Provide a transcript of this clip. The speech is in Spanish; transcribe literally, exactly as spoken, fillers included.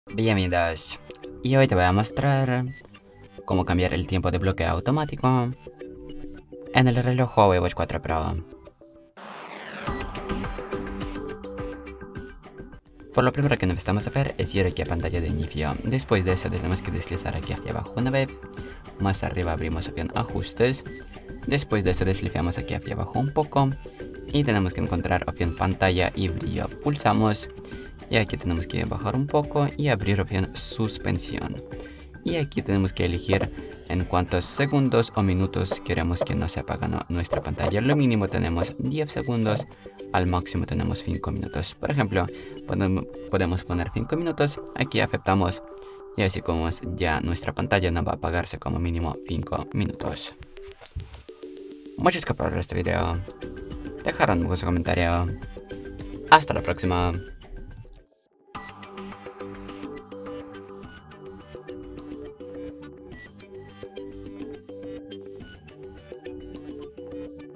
Bienvenidos, y hoy te voy a mostrar cómo cambiar el tiempo de bloqueo automático en el reloj Huawei Watch cuatro Pro. Por lo primero que necesitamos hacer es ir aquí a pantalla de inicio. Después de eso tenemos que deslizar aquí hacia abajo una vez. Más arriba abrimos opción ajustes. Después de eso deslizamos aquí hacia abajo un poco y tenemos que encontrar opción pantalla y brillo. Pulsamos y aquí tenemos que bajar un poco y abrir opción suspensión. Y aquí tenemos que elegir en cuántos segundos o minutos queremos que nos apague nuestra pantalla. Lo mínimo tenemos diez segundos, al máximo tenemos cinco minutos. Por ejemplo, podemos poner cinco minutos, aquí aceptamos y así como ya nuestra pantalla no va a apagarse como mínimo cinco minutos. Muchas gracias por ver este video, dejar un comentario. Hasta la próxima.